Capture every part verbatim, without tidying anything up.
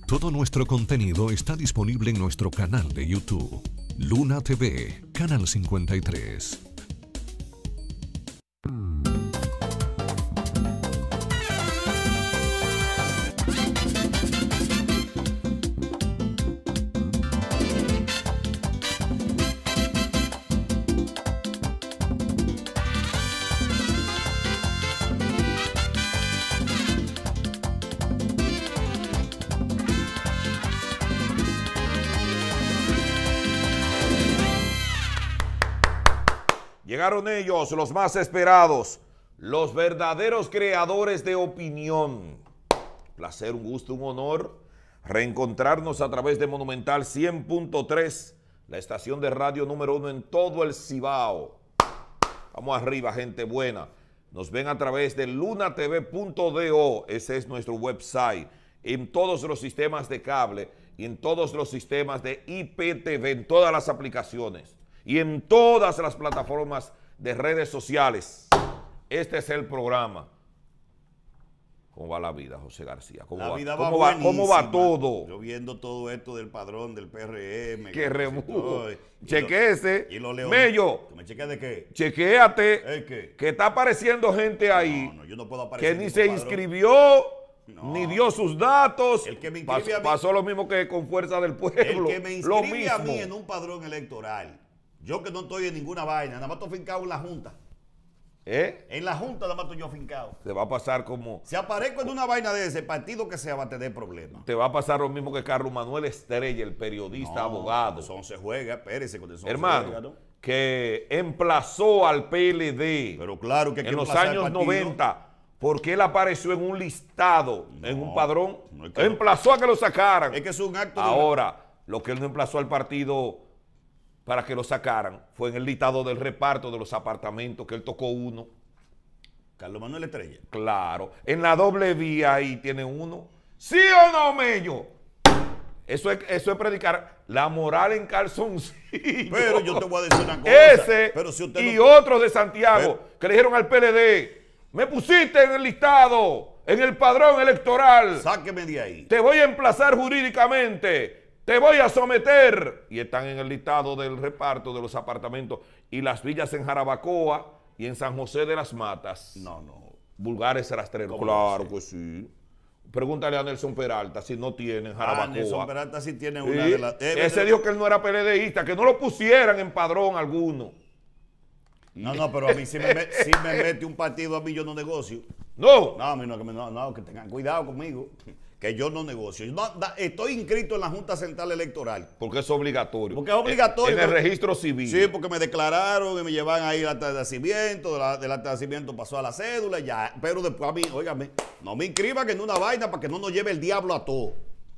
Todo nuestro contenido está disponible en nuestro canal de YouTube, Luna T V, Canal cincuenta y tres. Llegaron ellos, los más esperados, los verdaderos creadores de opinión. Placer, un gusto, un honor reencontrarnos a través de Monumental cien punto tres, la estación de radio número uno en todo el Cibao. Vamos arriba, gente buena. Nos ven a través de lunatv punto do, ese es nuestro website, en todos los sistemas de cable y en todos los sistemas de I P T V, en todas las aplicaciones y en todas las plataformas de redes sociales. Este es el programa. ¿Cómo va la vida, José García? ¿Cómo, la va, vida va ¿cómo, va, ¿Cómo va todo? Yo viendo todo esto del padrón del P R M. Que remujo. Y Chequéese. Y lo leo. Mello. ¿Me chequeas de qué? Chequéate. ¿El qué? Que está apareciendo gente ahí. No, no, yo no puedo aparecer. Que ni se inscribió, no, ni dio sus datos. El que me pasó, inscribe a mí, pasó lo mismo que con Fuerza del Pueblo. El que me lo inscribe mismo. a mí en un padrón electoral. Yo que no estoy en ninguna vaina, nada más estoy fincado en la Junta. ¿Eh? En la Junta nada más estoy yo fincado. Te va a pasar como... Si aparezco en una vaina de ese partido que sea, va a tener problemas. Te va a pasar lo mismo que Carlos Manuel Estrella, el periodista, no, abogado. Eso no se juega, espérese. Con eso Hermano, se juega, ¿no? Que emplazó al P L D. Pero claro que hay que en los emplazar años el partido. noventa, porque él apareció en un listado, No, en un padrón. no es que emplazó a que lo sacaran. Es que es un acto de... Ahora, lo que él no emplazó al partido para que lo sacaran fue en el listado del reparto de los apartamentos, que él tocó uno. Carlos Manuel Estrella. Claro. En la doble vía ahí tiene uno. ¿Sí o no, Mello? Eso es, eso es predicar la moral en calzoncillo. Pero yo te voy a decir una cosa. Ese pero si usted y no... otros de Santiago pero... que le dijeron al P L D, me pusiste en el listado, en el padrón electoral. Sáqueme de ahí. Te voy a emplazar jurídicamente. Te voy a someter. Y están en el listado del reparto de los apartamentos y las villas en Jarabacoa y en San José de las Matas. No, no. Vulgares rastreros. Claro que sí. Pregúntale a Nelson Peralta si no tienen Jarabacoa. Ah, Nelson Peralta sí tiene Sí. una de las... Eh, Ese de... dijo que él no era PLDista, que no lo pusieran en padrón alguno. No, no, pero a mí si me, met, si me mete un partido, a mí yo no negocio. No. No, a mí no, que, me, no, no, que tengan cuidado conmigo, que yo no negocio. Yo no, da, estoy inscrito en la Junta Central Electoral. Porque es obligatorio. Porque es obligatorio. En el registro civil. Sí, porque me declararon y me llevan ahí el acta de nacimiento, de la, del acta de nacimiento pasó a la cédula, ya. Pero después a mí, óigame, no me inscriban en una vaina para que no nos lleve el diablo a todo.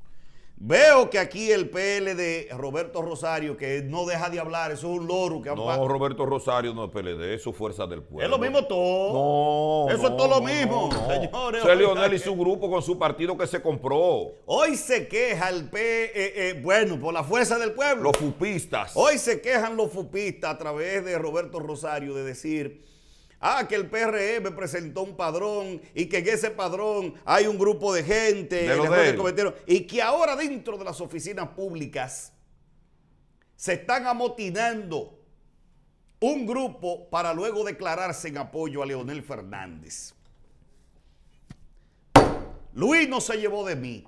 Veo que aquí el P L D, Roberto Rosario, que no deja de hablar, eso es un loro. Que no, han... Roberto Rosario no es P L D, es su Fuerza del Pueblo. Es lo mismo todo. No, Eso no, es todo lo no, mismo, no, no. señores. Ese es Leonel y su grupo con su partido que se compró. Hoy se queja el P, eh, eh, bueno, por la Fuerza del Pueblo. Los fupistas. Hoy se quejan los fupistas a través de Roberto Rosario de decir... Ah, que el P R M presentó un padrón y que en ese padrón hay un grupo de gente de lo de cometieron, y que ahora dentro de las oficinas públicas se están amotinando un grupo para luego declararse en apoyo a Leonel Fernández. Luis no se llevó de mí.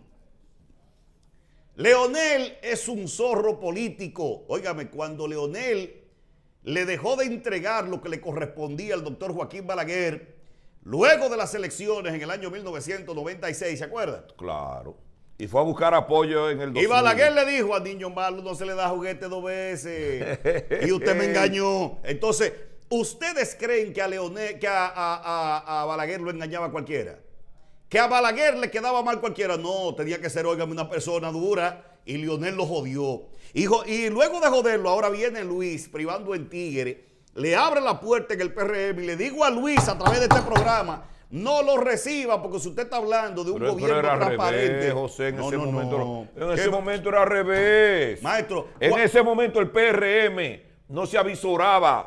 Leonel es un zorro político. Óigame, cuando Leonel le dejó de entregar lo que le correspondía al doctor Joaquín Balaguer luego de las elecciones en el año mil novecientos noventa y seis, ¿se acuerdan? Claro. Y fue a buscar apoyo en el dos mil. Y Balaguer le dijo, a niño malo no se le da juguete dos veces. Y usted me engañó. Entonces, ¿ustedes creen que a Leonel, que a, a, a, a Balaguer lo engañaba cualquiera? ¿Que a Balaguer le quedaba mal cualquiera? No, tenía que ser, óigame, una persona dura. Y Leonel lo jodió. Y, y luego de joderlo, ahora viene Luis, privando en Tigre, le abre la puerta en el P R M y le digo a Luis a través de este programa, no lo reciba, porque si usted está hablando de un pero, gobierno pero era transparente. Al revés, José, en no, ese no, momento, no. En ese momento era al revés. Maestro. En ese momento el P R M no se avisoraba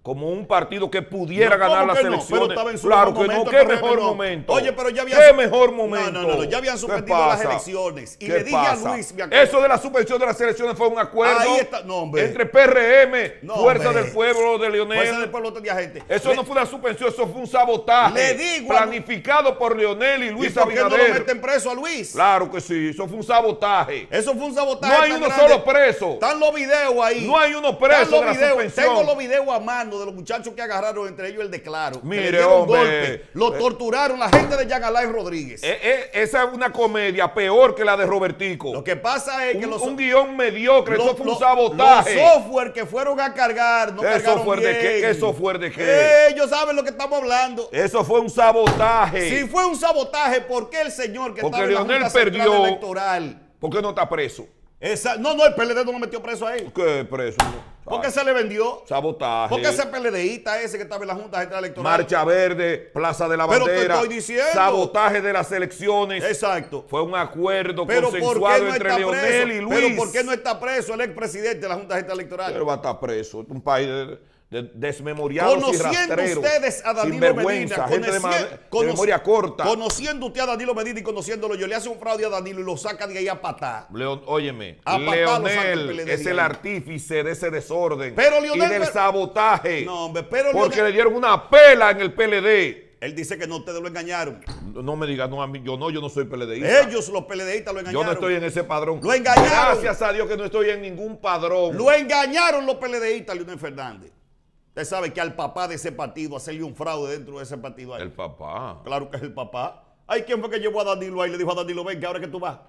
como un partido que pudiera No, ¿cómo ganar las que no? elecciones. Pero estaba en su Claro mejor que no, momento, qué P R M mejor no. momento. Oye, pero ya habían ¿Qué su- mejor momento? No, no, no, ya habían ¿Qué suspendido las pasa? elecciones. Y ¿Qué le dije pasa? a Luis, me acuerdo. Eso de la suspensión de las elecciones fue un acuerdo Ahí está, no, hombre. entre P R M, No, Fuerza hombre. del Pueblo de Leonel. Fuerza del Pueblo tenía gente. Eso Le- no fue una suspensión, eso fue un sabotaje Le digo a- planificado por Leonel y ¿Y Luis por qué no lo Abinader. meten preso a Luis? Claro que sí, eso fue un sabotaje. Eso fue un sabotaje. No hay tan uno grande. solo preso. Están los videos ahí. No hay uno Están preso los de la videos. suspensión. Tengo los videos a mano de los muchachos que agarraron, entre ellos el de Claro. que Mire, le dieron hombre. golpe, lo Eh. torturaron la gente de Yagalay Rodríguez. Eh, eh, esa es una comedia peor que la de Robertico. Lo que pasa es que un, los, un guión mediocre, los- eso fue un los- sabotaje. los software que fueron a cargar no ¿Qué cargaron software de bien. qué? ¿Qué software de qué? Ellos saben lo que estamos hablando. Eso fue un sabotaje. Si fue un sabotaje, ¿por qué el señor que Porque estaba en la Leonel Junta Central perdió. Electoral? ¿Por qué no está preso? Esa, no, no, el P L D no lo metió preso a él. ¿Qué preso? ¿Por qué Ah, se le vendió? sabotaje. Porque ese PLDista ese que estaba en la Junta Central Electoral. Marcha Verde, Plaza de la Pero te Bandera. estoy diciendo. Sabotaje de las elecciones. Exacto. Fue un acuerdo Pero ¿por qué consensuado no entre está Leonel preso? y Luis. Pero ¿por qué no está preso el expresidente de la Junta Central Electoral? Él va a estar preso. Es un país de, de desmemoriados y Conociendo rastreros. ustedes a Danilo sinvergüenza, Medina, gente de, conocien- ma- de conoc- memoria corta. Conociendo usted a Danilo Medina y conociéndolo yo, le hace un fraude a Danilo y lo saca de ahí a patar. Leon, óyeme, A patar los actos Leonel P L D es el ahí. artífice de ese desorden Pero Leonel- y del sabotaje. No, hombre, pero porque Leonel- le dieron una pela en el P L D. Él dice que no, ustedes lo engañaron. No me digas, no, a mí, yo no, yo no soy PLDista. Ellos, los PLDistas, lo engañaron. Yo no estoy en ese padrón. Lo engañaron. Gracias a Dios que no estoy en ningún padrón. Lo engañaron los PLDistas, Leonel Fernández. Usted sabe que al papá de ese partido, hacerle un fraude dentro de ese partido ahí. El papá. Claro que es el papá. Ay, ¿quién fue que llevó a Danilo ahí? Le dijo a Danilo, ven, que ahora que tú vas.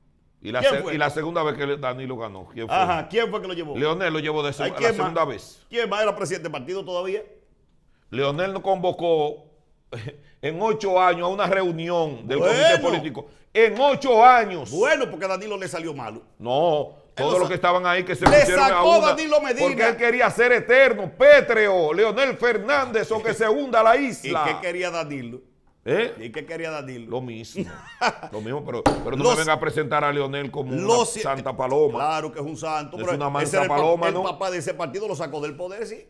Y la, ¿Quién se- fue? y la segunda vez que Danilo ganó. ¿Quién fue? Ajá, ¿quién fue que lo llevó? Leonel lo llevó de seg- Ay, la ¿quién segunda más? vez. ¿Quién más era presidente del partido todavía? Leonel no convocó en ocho años a una reunión del Bueno. comité político. En ocho años. Bueno, porque a Danilo le salió malo. No, todos Él lo los que sa- estaban ahí que se Le pusieron a sacó una, Danilo Medina. porque él quería ser eterno, pétreo, Leonel Fernández o que se hunda la ¿Y isla. qué quería Danilo? ¿Eh? ¿Y qué quería Danilo? Lo mismo. Lo mismo, pero, pero no Los- me venga a presentar a Leonel como una Los- santa paloma. Claro que es un santo. Es pero una mansa ese era el pa- paloma, el ¿no? papá de ese partido lo sacó del poder, sí.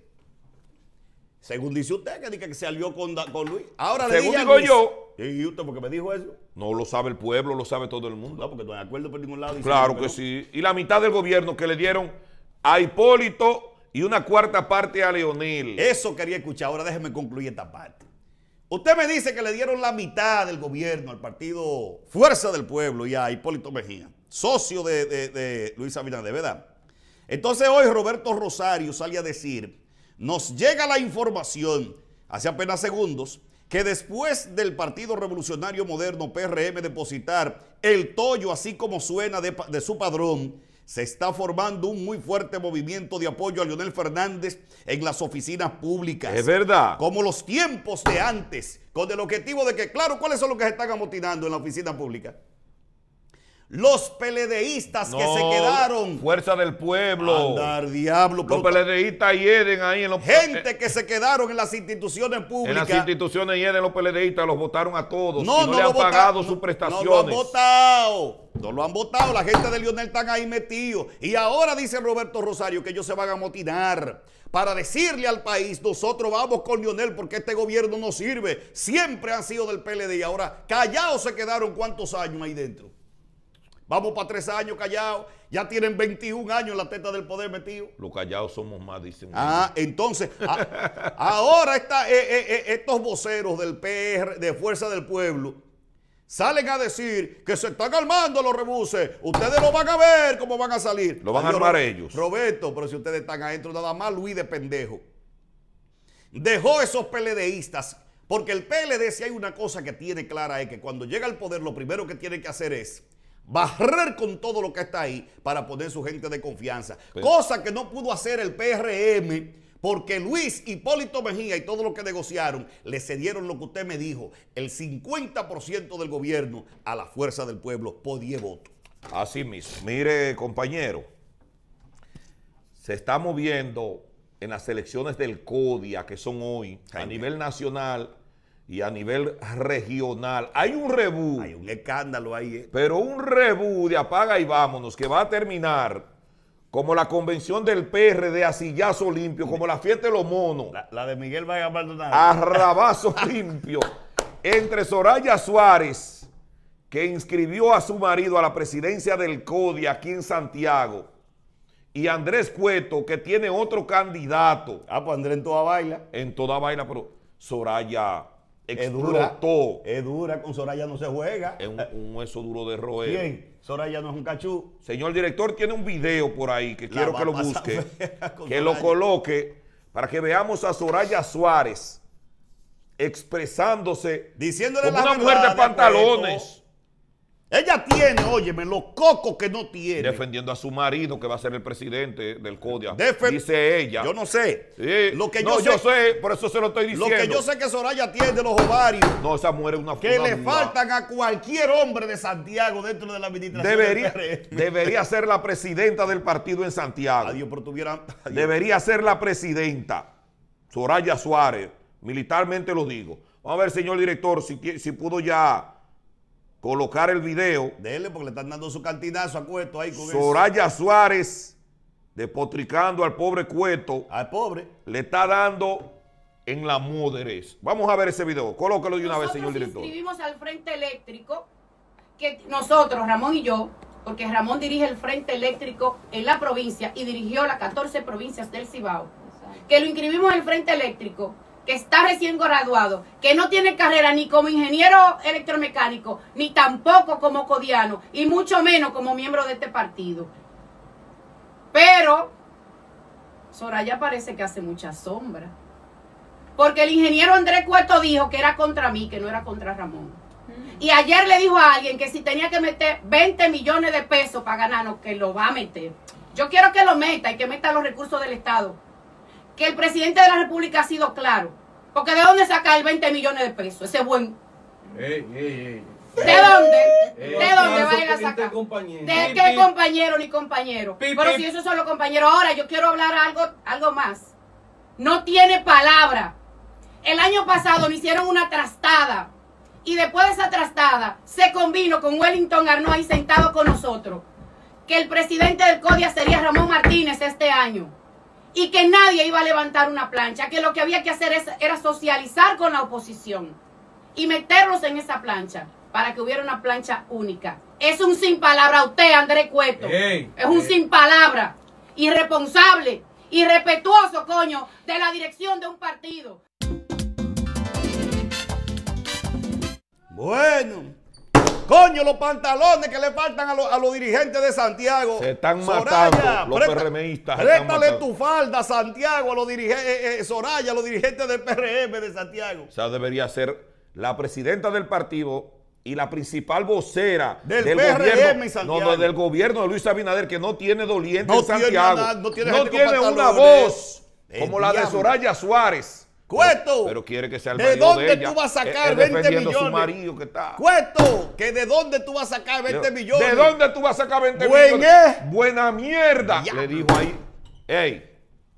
Según dice usted, que, dice que se alió con, Da- con Luis. Ahora le Según dije a digo Luis- yo. ¿Y usted por qué me dijo eso? No lo sabe el pueblo, lo sabe todo el mundo. No, porque no hay acuerdo por ningún lado. Claro diciendo que no. sí. Y la mitad del gobierno que le dieron a Hipólito y una cuarta parte a Leonel. Eso quería escuchar. Ahora déjeme concluir esta parte. Usted me dice que le dieron la mitad del gobierno al partido Fuerza del Pueblo y a Hipólito Mejía, socio de, de- de Luis Abinader, ¿verdad? Entonces hoy Roberto Rosario sale a decir, nos llega la información, hace apenas segundos, que después del Partido Revolucionario Moderno, P R M, depositar el tollo, así como suena de, pa- de su padrón, se está formando un muy fuerte movimiento de apoyo a Leonel Fernández en las oficinas públicas. Es verdad. Como los tiempos de antes, con el objetivo de que, claro, ¿cuáles son los que se están amotinando en la oficina pública? Los PLDistas que se No, quedaron. Fuerza del Pueblo. Andar, diablo. Los pero- PLDistas hieden ahí en los gente que se quedaron en las instituciones en públicas. las instituciones hieden los PLDistas, los votaron a todos. No, y no, no le lo han vota- pagado no- sus prestaciones. No lo han votado. No lo han votado. La gente de Leonel están ahí metidos. Y ahora dice Roberto Rosario que ellos se van a amotinar para decirle al país, nosotros vamos con Leonel porque este gobierno no sirve. Siempre han sido del P L D y ahora callados se quedaron cuántos años ahí dentro. Vamos para tres años callados. Ya tienen veintiún años en la teta del poder metido. Los callados somos más, dicen. Ah, entonces, a- ahora está, eh, eh, eh, estos voceros del P R, de Fuerza del Pueblo, salen a decir que se están armando los rebuses. Ustedes lo van a ver cómo van a salir. Lo van a Adiós, armar Ro- ellos. Roberto, pero si ustedes están adentro, nada más Luis de pendejo. Dejó esos PLDistas, porque el P L D, si hay una cosa que tiene clara, es que cuando llega al poder, lo primero que tiene que hacer es barrer con todo lo que está ahí para poner su gente de confianza. Pero- cosa que no pudo hacer el P R M, porque Luis, Hipólito Mejía y todo lo que negociaron, le cedieron lo que usted me dijo, el cincuenta por ciento del gobierno a la Fuerza del Pueblo por diez votos. Así mismo. Mire, compañero, se está moviendo en las elecciones del CODIA, que son hoy, a Ay, nivel nacional y a nivel regional. Hay un rebú, Hay un escándalo ahí, ¿eh? pero un rebú de apaga y vámonos, que va a terminar como la convención del P R D a sillazo limpio, como la fiesta de los monos, La, la de Miguel Vargas Maldonado. a rabazo limpio, entre Soraya Suárez, que inscribió a su marido a la presidencia del CODI aquí en Santiago, y Andrés Cueto, que tiene otro candidato. Ah, pues Andrés en toda baila. En toda vaina, pero Soraya Es dura. explotó. Es dura, con Soraya no se juega. Es un, un hueso duro de roer. ¿Quién? Soraya no es un cachú. Señor director, tiene un video por ahí que La quiero va que lo a pasar busque, fea con que lo Soraya. coloque para que veamos a Soraya Suárez expresándose Diciéndole como la una mujer verdad de de pantalones, Cueto. Ella tiene, óyeme, los cocos que no tiene. defendiendo a su marido que va a ser el presidente del CODIA. Defen- Dice ella. Yo no sé. Sí. Lo que no, yo, yo sé, sé, por eso se lo estoy lo diciendo. que yo sé que Soraya tiene de los ovarios No, esa mujer es una que una le dura. faltan a cualquier hombre de Santiago dentro de la administración Debería, del P R M. debería ser la presidenta del partido en Santiago. Adiós, pero tuviera... adiós. Debería ser la presidenta, Soraya Suárez, militarmente lo digo. Vamos a ver, señor director, si, tie- si pudo ya colocar el video. Dele, porque le están dando su cantinazo a Cueto ahí con eso. Soraya Suárez, despotricando al pobre Cueto, Al pobre. le está dando en la moderez. Vamos a ver ese video. Colócalo de una vez, Nosotros señor director. inscribimos al Frente Eléctrico, que nosotros, Ramón y yo, porque Ramón dirige el Frente Eléctrico en la provincia y dirigió las catorce provincias del Cibao, que lo inscribimos en el Frente Eléctrico, que está recién graduado, que no tiene carrera ni como ingeniero electromecánico, ni tampoco como codiano, y mucho menos como miembro de este partido. Pero Soraya parece que hace mucha sombra. Porque el ingeniero Andrés Cueto dijo que era contra mí, que no era contra Ramón. Y ayer le dijo a alguien que si tenía que meter veinte millones de pesos para ganarnos, que lo va a meter. Yo quiero que lo meta y que meta los recursos del Estado. Que el presidente de la República ha sido claro. Porque ¿de dónde saca el veinte millones de pesos? Ese buen... Ey, ey, ey. ¿De dónde? Eh, ¿De dónde acaso va a ir a que sacar? intercompañero. ¿De Pi, qué pi. compañero ni compañero? Pi, Pero pi. si esos son los compañeros. Ahora yo quiero hablar algo, algo más. No tiene palabra. El año pasado le hicieron una trastada. Y después de esa trastada se convino con Wellington Arnold ahí sentado con nosotros. Que el presidente del CODIA sería Ramón Martínez este año. Y que nadie iba a levantar una plancha. Que lo que había que hacer es, era socializar con la oposición. Y meterlos en esa plancha. Para que hubiera una plancha única. Es un sin palabra usted, Andrés Cueto. Ey, es un ey. sin palabra. Irresponsable. Irrespetuoso, coño, de la dirección de un partido. Bueno. Coño, los pantalones que le faltan a, los- a los dirigentes de Santiago. Se están Soraya, matando, los presta- PRMistas se están Préstale matando. tu falda, Santiago, a los dirigentes, eh, eh, Soraya, a los dirigentes del P R M de Santiago. O sea, debería ser la presidenta del partido y la principal vocera Del del P R M gobierno, en Santiago. no, no, del gobierno de Luis Abinader, que no tiene doliente No en tiene Santiago. nada, no tiene no gente con tiene una pantalones. voz El como la de diablo. Soraya Suárez. Cueto, Pero quiere que sea el ¿de marido dónde de ella. tú vas a sacar Es- es veinte defendiendo a su millones? marido que está. Cueto, que de dónde tú vas a sacar veinte millones. ¿De dónde tú vas a sacar veinte Buen millones? es. Buena mierda. Diablo. Le dijo ahí. Ey.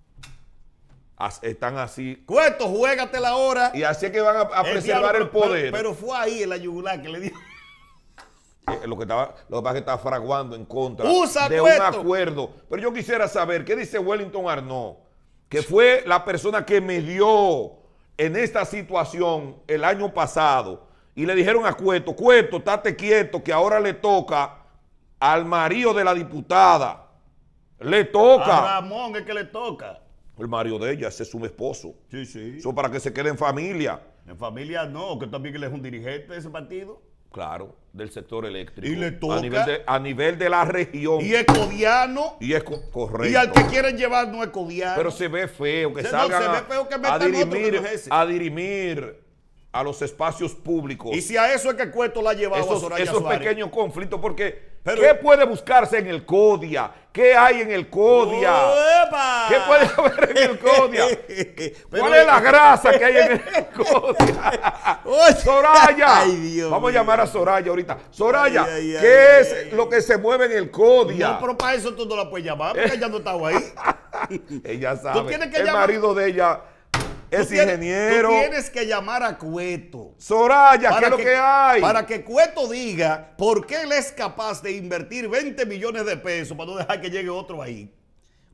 as- Están así. Cueto, juégatela ahora. Y así es que van a, a El preservar diablo, el poder. Pero, pero fue ahí en la yugular que le dijo. Eh, lo que estaba, lo que pasa es que está fraguando en contra Usa, de un Cueto. acuerdo. Pero yo quisiera saber qué dice Wellington Arnold, que fue la persona que me dio en esta situación el año pasado. Y le dijeron a Cueto, Cueto, estate quieto, que ahora le toca al marido de la diputada. Le A toca. Ramón es que le toca. El marido de ella, ese es su esposo. Sí, sí. Eso para que se quede en familia. En familia no, que también él es un dirigente de ese partido. Claro, del sector eléctrico. Y le toca. A nivel de, a nivel de la región. Y es codiano. Y es co- correcto. Y al que quieren llevar no es codiano. Pero se ve feo que Se- no, salgan se ve a- feo que a, metan otro que dirimir, no es ese. a dirimir a los espacios públicos. Y si a eso es que Cueto la ha llevado a esos, Soraya esos Suárez. pequeños conflictos, porque Pero- ¿qué puede buscarse en el CODIA? ¿Qué hay en el CODIA? ¡Epa! ¿Qué puede haber en el CODIA? Pero- ¿Cuál es la grasa que hay en el CODIA? Oye. Soraya. Ay, Dios Vamos mío. a llamar a Soraya ahorita. Soraya, Ay, ay, ¿qué ay, es ay. lo que se mueve en el CODIA? No, pero para eso tú no la puedes llamar, porque ella no estaba ahí. Ella sabe. tienes que el llamar- marido de ella es Tú tienes- ingeniero. Tú tienes que llamar a Cueto. Soraya, ¿qué es lo que hay? Para que Cueto diga por qué él es capaz de invertir veinte millones de pesos para no dejar que llegue otro ahí.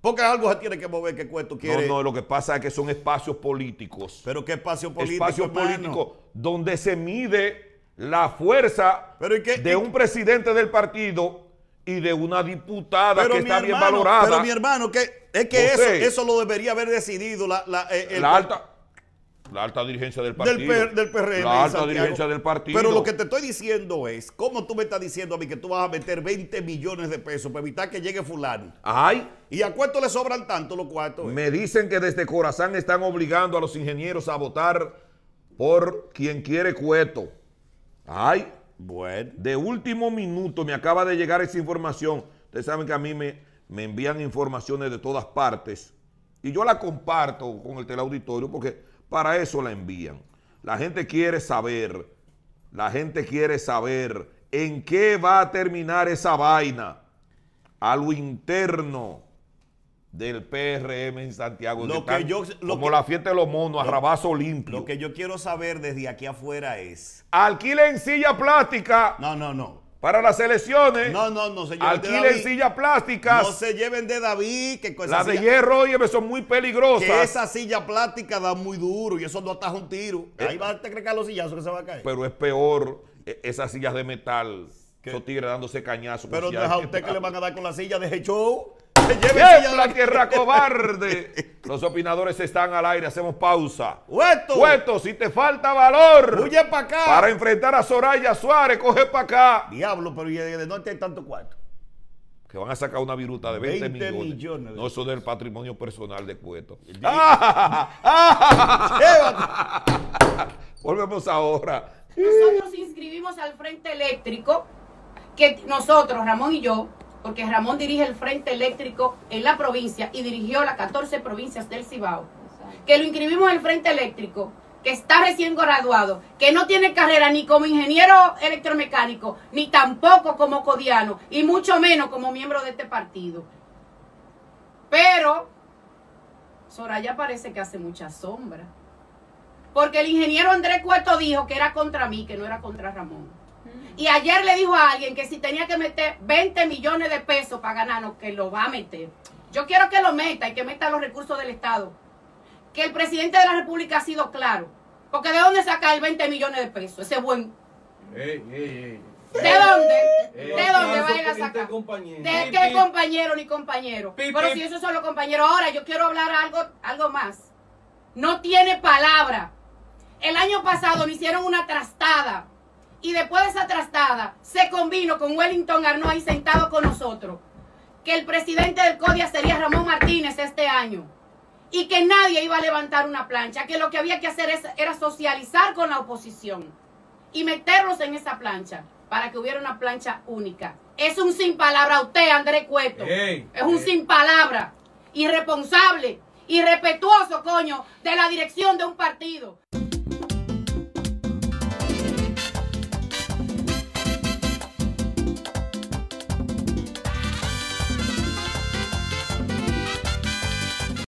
Porque algo se tiene que mover que Cueto quiere. No, no, lo que pasa es que son espacios políticos. Pero qué espacio político. Espacios hermano? políticos donde se mide la fuerza Pero ¿y qué, de y, un presidente del partido y de una diputada pero que mi está hermano, bien valorada. Pero mi hermano, que, es que eso, José, eso lo debería haber decidido la, la, eh, el, la alta... La alta dirigencia del partido. Del, P, del P R M. La alta Santiago. dirigencia del partido. Pero lo que te estoy diciendo es, ¿cómo tú me estás diciendo a mí que tú vas a meter veinte millones de pesos para evitar que llegue fulano? Ay. ¿Y a cuánto le sobran tanto los cuartos? Me dicen que desde Corazán están obligando a los ingenieros a votar por quien quiere Cueto. Ay. Bueno. De último minuto me acaba de llegar esa información. Ustedes saben que a mí me, me envían informaciones de todas partes y yo la comparto con el teleauditorio porque para eso la envían. La gente quiere saber, la gente quiere saber en qué va a terminar esa vaina a lo interno del P R M en Santiago. Lo que que yo, lo como que, la fiesta de los monos, a rabazo limpio. Lo que yo quiero saber desde aquí afuera es... Alquilen silla plástica. No, no, no. Para las elecciones. No, no, no se lleven alquilen de David. sillas plásticas. No se lleven de David. Que con Las de silla, hierro, oye, son muy peligrosas. que esa silla plástica da muy duro y eso no ataja un tiro. Eh, Ahí va a crecar los sillazos que se va a caer. Pero es peor eh, esas sillas de metal. Esos tigres dándose cañazos. Pero si no es a hay- usted que le van a dar con la silla de show. Se lleve ¡Tiembla, silla de- tierra cobarde! Los opinadores están al aire, hacemos pausa. ¡Hueto! Cueto, si te falta valor ¡Huye para acá! para enfrentar a Soraya Suárez, coge para acá. Diablo, pero ¿y de dónde hay tanto cuarto? Que van a sacar una viruta de veinte, veinte millones. millones. No, eso del patrimonio personal de Cueto. Volvemos ahora. Nosotros inscribimos al Frente Eléctrico, que nosotros, Ramón y yo, porque Ramón dirige el Frente Eléctrico en la provincia y dirigió las catorce provincias del Cibao, que lo inscribimos en el Frente Eléctrico, que está recién graduado, que no tiene carrera ni como ingeniero electromecánico, ni tampoco como codiano, y mucho menos como miembro de este partido. Pero Soraya parece que hace mucha sombra. Porque el ingeniero Andrés Cueto dijo que era contra mí, que no era contra Ramón. Y ayer le dijo a alguien que si tenía que meter veinte millones de pesos para ganarnos, que lo va a meter. Yo quiero que lo meta y que meta los recursos del Estado. Que el presidente de la República ha sido claro. Porque ¿de dónde saca el veinte millones de pesos? Ese buen... Ey, ey, ey. ¿De dónde? Eh, ¿De dónde va a ir a aplauso sacar? intercompañero. ¿De Pi, qué pi. compañero ni compañero? Pi, Pero pi. si esos son los compañeros. Ahora yo quiero hablar algo, algo más. No tiene palabra. El año pasado le hicieron una trastada. Y después de esa trastada se convino con Wellington Arnold ahí sentado con nosotros. Que el presidente del CODIA sería Ramón Martínez este año. Y que nadie iba a levantar una plancha. Que lo que había que hacer es, era socializar con la oposición. Y meterlos en esa plancha. Para que hubiera una plancha única. Es un sin palabra usted, Andrés Cueto. Ey, es un ey. sin palabra. Irresponsable. Irrespetuoso, coño, de la dirección de un partido.